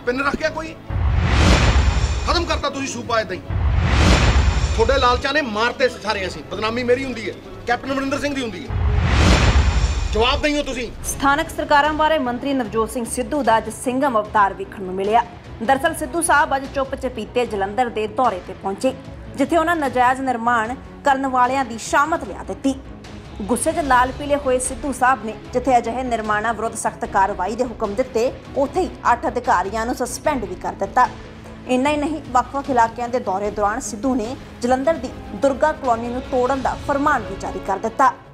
Pin रख गया कोई? खत्म करता तुसीं सूबा इदां ही। थोड़े लालचा ने मारते सारे असीं, बदनामी मेरी हुंदी है, कैप्टन अमरिंदर सिंह दी हुंदी है। जवाब दईओ तुसीं। ਸਥਾਨਕ ਸਰਕਾਰਾਂ ਬਾਰੇ ਮੰਤਰੀ ਨਵਜੋਤ ਸਿੰਘ ਸਿੱਧੂ ਦਾ ਅੱਜ ਸਿੰਘਮ ਅਵਤਾਰ ਵੇਖਣ ਨੂੰ ਮਿਲਿਆ। ਦਰਅਸਲ ਸਿੱਧੂ ਸਾਹਿਬ ਅੱਜ ਚੁੱਪ ਚਪੀਤੇ ਜਲੰਧਰ ਦੇ ਦੌਰੇ ਤੇ ਪਹੁੰਚੇ, ਜਿੱਥੇ ਉਹਨਾਂ ਨਾਜਾਇਜ਼ ਨਿਰਮਾਣ ਕਰਨ ਵਾਲਿਆਂ ਦੀ ਸ਼ਾਮਤ ਲਿਆ ਦਿੱਤੀ। ਗੁੱਸੇ 'ਚ ਲਾਲ ਪੀਲੇ ਹੋਏ ਸਿੱਧੂ ਸਾਹਿਬ ਨੇ ਜਿੱਥੇ ਅਜਿਹੇ ਨਿਰਮਾਣਾਂ ਵਿਰੁੱਧ ਸਖਤ ਕਾਰਵਾਈ ਦੇ ਹੁਕਮ ਦਿੱਤੇ, ਉੱਥੇ ਹੀ 8 ਅਧਿਕਾਰੀਆਂ ਨੂੰ ਸਸਪੈਂਡ ਵੀ ਕਰ ਦਿੱਤਾ। ਇੰਨਾ ਹੀ ਨਹੀਂ, ਵੱਖ-ਵੱਖ ਇਲਾਕਿਆਂ ਦੇ ਦੌਰੇ ਦੌਰਾਨ ਸਿੱਧੂ ਨੇ ਜਲੰਧਰ ਦੀ ਦੁਰਗਾ ਕਲੋਨੀ ਨੂੰ ਤੋੜਨ ਦਾ ਫਰਮਾਨ ਵੀ ਜਾਰੀ ਕਰ ਦਿੱਤਾ।